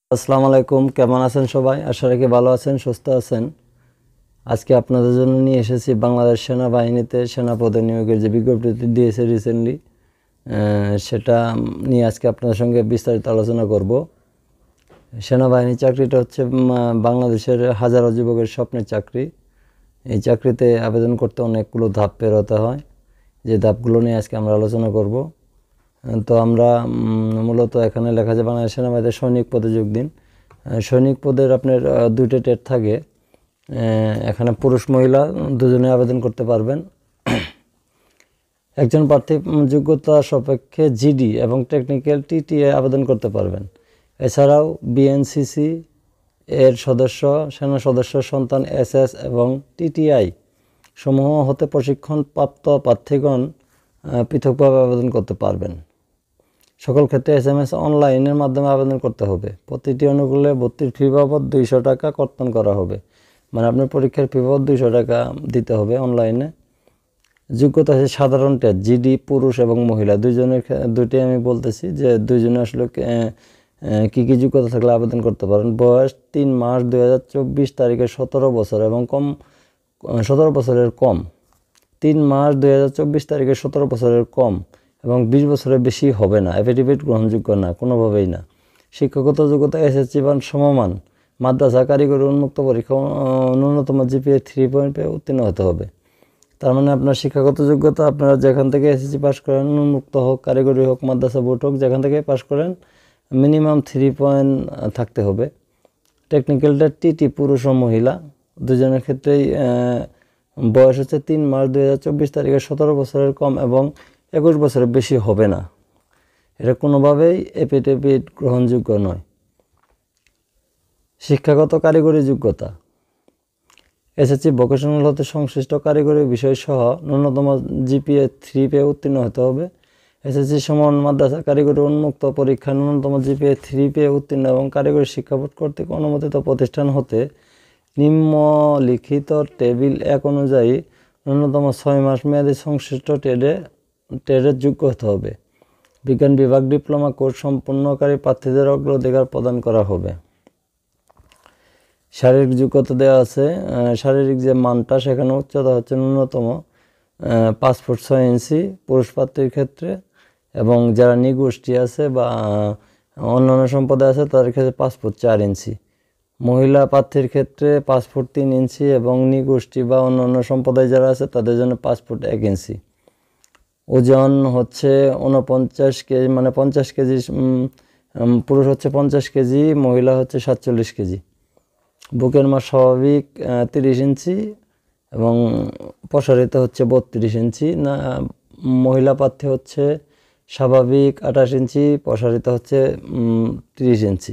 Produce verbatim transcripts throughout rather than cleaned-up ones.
আসসালামু আলাইকুম, কেমন আছেন সবাই? আশা রাখি ভালো আছেন, সুস্থ আছেন। আজকে আপনাদের জন্য নিয়ে এসেছি বাংলাদেশ সেনাবাহিনীতে সেনাপদে নিয়োগের যে বিজ্ঞপ্তিটি দিয়েছে রিসেন্টলি, সেটা নিয়ে আজকে আপনাদের সঙ্গে বিস্তারিত আলোচনা করব। সেনাবাহিনী চাকরিটা হচ্ছে বাংলাদেশের হাজারো যুবকের স্বপ্নের চাকরি। এই চাকরিতে আবেদন করতে অনেকগুলো ধাপ পেরোতে হয়, যে ধাপগুলো নিয়ে আজকে আমরা আলোচনা করব। তো আমরা মূলত এখানে লেখা আছে বাংলাদেশ সেনাবাহিনীতে সৈনিক পদে যোগ দিন। সৈনিক পদের আপনার দুইটা টেট থাকে। এখানে পুরুষ মহিলা দুজনে আবেদন করতে পারবেন। একজন প্রার্থী যোগ্যতা সাপেক্ষে জিডি এবং টেকনিক্যাল টিটিএ আবেদন করতে পারবেন। এছাড়াও বিএনসিসি এর সদস্য, সেনা সদস্য সন্তান এসএস এবং টিটিআই সমূহ হতে প্রশিক্ষণপ্রাপ্ত প্রার্থীগণ পৃথকভাবে আবেদন করতে পারবেন। সকল ক্ষেত্রে এস এম এস অনলাইনের মাধ্যমে আবেদন করতে হবে। প্রতিটি অনুকূলে ভর্তির ফি বাবদ দুইশো টাকা কর্তন করা হবে, মানে আপনার পরীক্ষার ফি বাবদ দুইশো টাকা দিতে হবে অনলাইনে। যোগ্যতা আছে সাধারণ টেট, জিডি পুরুষ এবং মহিলা দুইজনের, দুইটাই আমি বলতেছি যে দুইজনে আসলে কী কী যোগ্যতা থাকলে আবেদন করতে পারেন। বয়স তিন মার্চ দুই হাজার চব্বিশ তারিখে সতেরো বছর এবং কম সতেরো বছরের কম তিন মার্চ দুই হাজার চব্বিশ তারিখে সতেরো বছরের কম এবং বিশ বছরের বেশি হবে না। অ্যাফিডেভিট গ্রহণযোগ্য না, কোনোভাবেই না। শিক্ষাগত যোগ্যতা এসএসসি বা সমমান মাদ্রাসা কারিগরি উন্মুক্ত পরীক্ষা ন্যূনতম জিপিএ থ্রি পয়েন্ট পেয়ে উত্তীর্ণ হতে হবে। তার মানে আপনার শিক্ষাগত যোগ্যতা আপনারা যেখান থেকে এসএসসি পাস করেন, উন্মুক্ত হোক, কারিগরি হোক, মাদ্রাসা বোর্ড হোক, যেখান থেকে পাস করেন মিনিমাম থ্রি পয়েন্ট থাকতে হবে। টেকনিক্যালটা টিটি পুরুষ ও মহিলা দুজনের ক্ষেত্রেই বয়স হচ্ছে তিন মার্চ দুই হাজার চব্বিশ তারিখে সতেরো বছরের কম এবং একুশ বছরের বেশি হবে না। এটা কোনোভাবেই এফিডেভিট গ্রহণযোগ্য নয়। শিক্ষাগত কারিগরি যোগ্যতা এসএসসি ভোকেশনাল হতে সংশ্লিষ্ট কারিগরি বিষয়সহ ন্যূনতম জিপিএ থ্রি পেয়ে উত্তীর্ণ হতে হবে। এসএসসি সমান মাদ্রাসা কারিগরি উন্মুক্ত পরীক্ষা ন্যূনতম জিপিএ থ্রি পেয়ে উত্তীর্ণ এবং কারিগরি শিক্ষা বোর্ড কর্তৃক অনুমোদিত প্রতিষ্ঠান হতে নিম্নলিখিত টেবিল এক অনুযায়ী ন্যূনতম ছয় মাস মেয়াদী সংশ্লিষ্ট ট্রেডে ট্রেডের যোগ্য হতে হবে। বিজ্ঞান বিভাগ ডিপ্লোমা কোর্স সম্পূর্ণকারী প্রার্থীদের অগ্রাধিকার প্রদান করা হবে। শারীরিক যোগ্যতা দেওয়া আছে। শারীরিক যে মানটা, সেখানে উচ্চতা হচ্ছে ন্যূনতম পাঁচ ফুট ছয় ইঞ্চি পুরুষ প্রার্থীর ক্ষেত্রে, এবং যারা নিগোষ্ঠী আছে বা অন্যান্য সম্প্রদায় আছে তাদের ক্ষেত্রে পাঁচ ফুট চার ইঞ্চি। মহিলা প্রার্থীর ক্ষেত্রে পাঁচ ফুট তিন ইঞ্চি এবং নিগোষ্ঠী বা অন্যান্য সম্প্রদায় যারা আছে তাদের জন্য পাঁচ ফুট এক ইঞ্চি। ওজন হচ্ছে উনপঞ্চাশ কেজি, মানে পঞ্চাশ কেজি। পুরুষ হচ্ছে পঞ্চাশ কেজি, মহিলা হচ্ছে সাতচল্লিশ কেজি। বুকের মাপ স্বাভাবিক তিরিশ ইঞ্চি এবং প্রসারিত হচ্ছে বত্রিশ ইঞ্চি। না, মহিলা প্রার্থী হচ্ছে স্বাভাবিক আঠাশ ইঞ্চি, প্রসারিত হচ্ছে তিরিশ ইঞ্চি।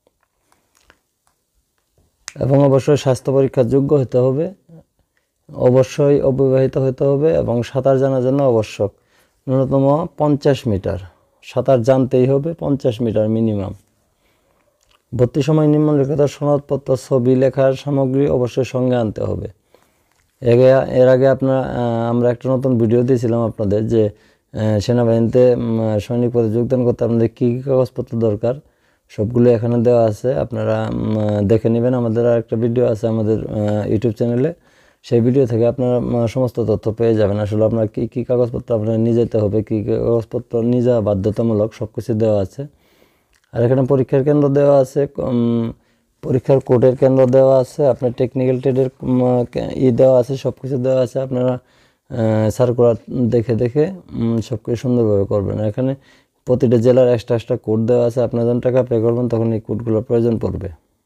এবং অবশ্যই স্বাস্থ্য পরীক্ষার যোগ্য হতে হবে, অবশ্যই অবিবাহিত হতে হবে এবং সাঁতার জানার জন্য আবশ্যক ন্যূনতম পঞ্চাশ মিটার সাঁতার জানতেই হবে, পঞ্চাশ মিটার মিনিমাম। ভর্তির সময় নিম্নলিখিত সনদপত্র, ছবি, লেখার সামগ্রী অবশ্যই সঙ্গে আনতে হবে। এর আগে আপনার আমরা একটা নতুন ভিডিও দিয়েছিলাম আপনাদের, যে সেনাবাহিনীতে সৈনিক পদে যোগদান করতে আপনাদের কী কী কাগজপত্র দরকার, সবগুলো এখানে দেওয়া আছে, আপনারা দেখে নেবেন। আমাদের আর একটা ভিডিও আছে আমাদের ইউটিউব চ্যানেলে, সেই ভিডিও থেকে আপনারা সমস্ত তথ্য পেয়ে যাবেন। আসলে আপনার কী কী কাগজপত্র আপনার নিয়ে যেতে হবে, কী কী কাগজপত্র নিয়ে যাওয়া বাধ্যতামূলক, সব কিছু দেওয়া আছে। আর এখানে পরীক্ষার কেন্দ্র দেওয়া আছে, পরীক্ষার কোডের কেন্দ্র দেওয়া আছে, আপনার টেকনিক্যাল ট্রেডের ই দেওয়া আছে, সব কিছু দেওয়া আছে। আপনারা সার্কুলার দেখে দেখে সব কিছু সুন্দরভাবে করবেন। এখানে প্রতিটা জেলার এক্সট্রা এক্সট্রা কোড দেওয়া আছে, আপনার যখন টাকা পে করবেন তখন এই কোডগুলোর প্রয়োজন পড়বে।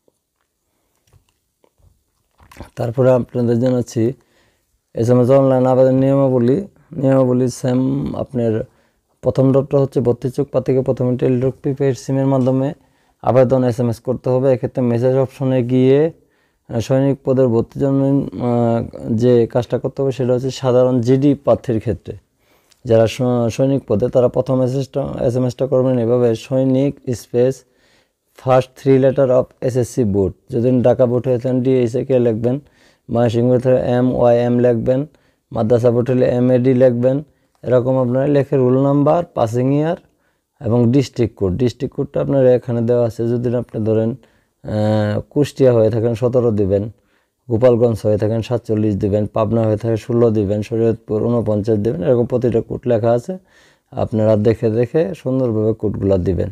তারপরে আপনাদের জানাচ্ছি এস এম এস অনলাইন আবেদন নিয়মাবলী। নিয়মাবলী সেম। আপনার প্রথম ডটটা হচ্ছে ভর্তি চোখ প্রার্থীকে প্রথমে টেলিটক প্রিপেড সিমের মাধ্যমে আবেদন এস এম এস করতে হবে। এক্ষেত্রে মেসেজ অপশনে গিয়ে সৈনিক পদের ভর্তির জন্য যে কাজটা করতে হবে সেটা হচ্ছে সাধারণ জিডি প্রার্থীর ক্ষেত্রে যারা সৈনিক পদে, তারা প্রথম এসএসটা এস এম এসটা করবেন এভাবে: Sainik space first three letter of SSC board. যদি ঢাকা বোর্ড হয়েছেন ডিএসএ কে লিখবেন, ময়মনসিংহ হলে এম ওয়াই এম লিখবেন, মাদ্রাসা বোর্ড হলে এম এ ডি লিখবেন। এরকম আপনারা লেখে রোল নাম্বার, পাসিং ইয়ার, এবং ডিস্ট্রিক্ট কোড ডিস্ট্রিক্ট কোডটা আপনার এখানে দেওয়া আছে। যদি আপনি ধরেন কুষ্টিয়া হয়ে থাকেন সতেরো দিবেন, গোপালগঞ্জ হয়ে থাকেন সাতচল্লিশ দিবেন, পাবনা হয়ে থাকে ষোলো দিবেন, শরীয়তপুর উনপঞ্চাশ দিবেন। এরকম প্রতিটা কোড লেখা আছে, আপনারা দেখে দেখে সুন্দরভাবে কোডগুলো দিবেন।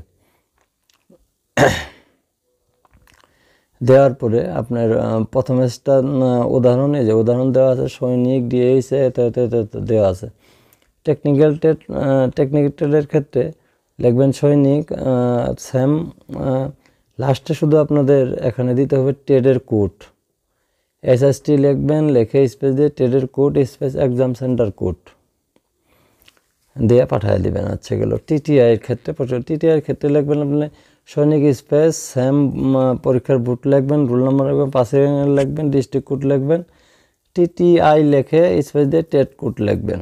দেওয়ার পরে আপনার প্রথম স্টার উদাহরণে যে উদাহরণ দেওয়া আছে সৈনিক ডিএইচে এত এত এত দেওয়া আছে। টেকনিক্যাল টেট টেকনিক্যালের ক্ষেত্রে লিখবেন সৈনিক সেম, লাস্টে শুধু আপনাদের এখানে দিতে হবে টেডের কোড, এসএসটি লিখবেন, লিখে স্পেস দিয়ে টেডের code space exam centre code দিয়ে পাঠিয়ে দিবেন। আচ্ছা গেল। টিটিআইয়ের ক্ষেত্রে টিটিআইয়ের ক্ষেত্রে লিখবেন আপনি সৈনিক স্পেস সেম পরীক্ষার বুট লিখবেন, রোল নাম্বার লিখবেন, পাসের লিখবেন, ডিস্ট্রিক্ট কোড লিখবেন, টিটিআই লিখে স্পেস দিয়ে টেট কোড লিখবেন।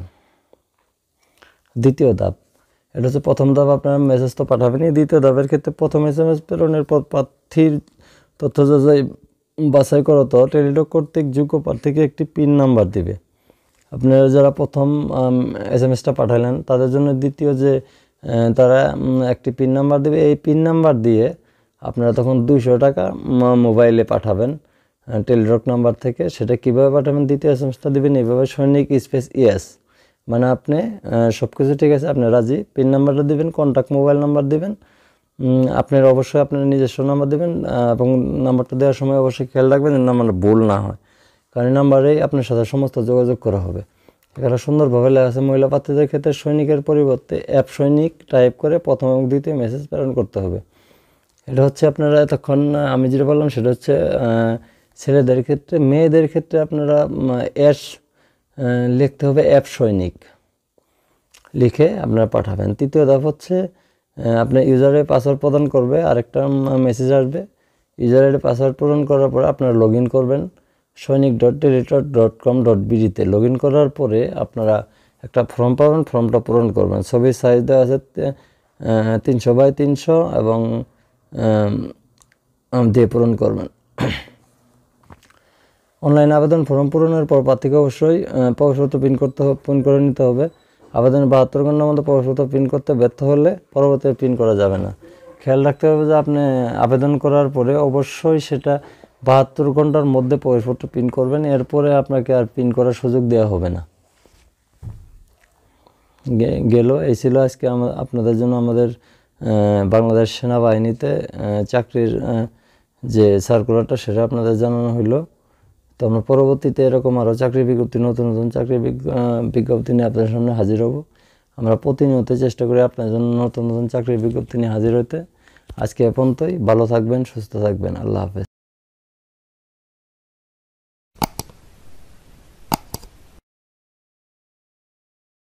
দ্বিতীয় ধাপ, এটা হচ্ছে প্রথম ধাপ, আপনারা মেসেজ তো পাঠাবেনই। দ্বিতীয় ধাপের ক্ষেত্রে প্রথম এস এম এস প্রেরণের পর প্রার্থীর তথ্য যাচাই বাছাই করত টেলিটক কর্তৃক যোগ্য প্রার্থীকে একটি পিন নাম্বার দিবে। আপনারা যারা প্রথম এস এম এসটা পাঠালেন তাদের জন্য দ্বিতীয় যে তারা একটি পিন নাম্বার দেবে, এই পিন নাম্বার দিয়ে আপনারা তখন দুইশো টাকা মোবাইলে পাঠাবেন টেলিটক নাম্বার থেকে। সেটা কীভাবে পাঠাবেন? দ্বিতীয় এস এম এসটা দেবেন এইভাবে সৈনিক স্পেস ইয়েস, মানে আপনি সব কিছু ঠিক আছে, আপনি রাজি, পিন নাম্বারটা দেবেন, কন্ট্যাক্ট মোবাইল নাম্বার দেবেন, আপনার অবশ্যই আপনার নিজস্ব নাম্বার দেবেন এবং নাম্বারটা দেওয়ার সময় অবশ্যই খেয়াল রাখবেন যেন নাম্বারটা ভুল না হয়, কারণ এই নাম্বারেই আপনার সাথে সমস্ত যোগাযোগ করা হবে। এখানে সুন্দরভাবে লেখা আছে মহিলা প্রার্থীদের ক্ষেত্রে সৈনিকের পরিবর্তে অ্যাপ সৈনিক টাইপ করে প্রথম এবং দ্বিতীয় মেসেজ প্রেরণ করতে হবে। এটা হচ্ছে আপনারা এতক্ষণ আমি যেটা বললাম সেটা হচ্ছে ছেলেদের ক্ষেত্রে। মেয়েদের ক্ষেত্রে আপনারা অ্যাশ লিখতে হবে অ্যাপ সৈনিক লিখে আপনারা পাঠাবেন। তৃতীয় ধাপ হচ্ছে আপনার ইউজারের পাসওয়ার্ড প্রদান করবে, আরেকটা মেসেজ আসবে, ইউজারের পাসওয়ার্ড পূরণ করার পরে আপনারা লগ ইন করবেন Sainik dot Teletalk dot com dot বিডিতে। লগ ইন করার পরে আপনারা একটা ফর্ম পাবেন, ফর্মটা পূরণ করবেন। ছবির সাইজ দেওয়া আছে তিনশো বাই তিনশো এবং দিয়ে পূরণ করবেন। অনলাইন আবেদন ফর্ম পূরণের পর প্রার্থীকে অবশ্যই প্রবেশপত্র প্রিন্ট করতে হবে, প্রিন্ট করে নিতে হবে। আবেদনের বাহাত্তর ঘন্টার মধ্যে প্রবেশপত্র প্রিন্ট করতে ব্যর্থ হলে পরবর্তী প্রিন্ট করা যাবে না। খেয়াল রাখতে হবে যে আপনি আবেদন করার পরে অবশ্যই সেটা বাহাত্তর ঘন্টার মধ্যে প্রবেশপত্র প্রিন্ট করবেন, এরপরে আপনাকে আর প্রিন্ট করার সুযোগ দেওয়া হবে না। গেল এই ছিল আজকে আপনাদের জন্য আমাদের বাংলাদেশ সেনাবাহিনীতে চাকরির যে সার্কুলারটা সেটা আপনাদের জানানো হইলো। তো আমরা পরবর্তীতে এরকম আরও চাকরি বিজ্ঞপ্তি, নতুন নতুন চাকরি বিজ্ঞপ্তি নিয়ে আপনাদের সামনে হাজির হব। আমরা প্রতিনিয়ত চেষ্টা করি আপনার জন্য নতুন নতুন চাকরি বিজ্ঞপ্তি নিয়ে হাজির হতে। আজকে এ পর্যন্তই। ভালো থাকবেন, সুস্থ থাকবেন। আল্লাহ হাফেজ।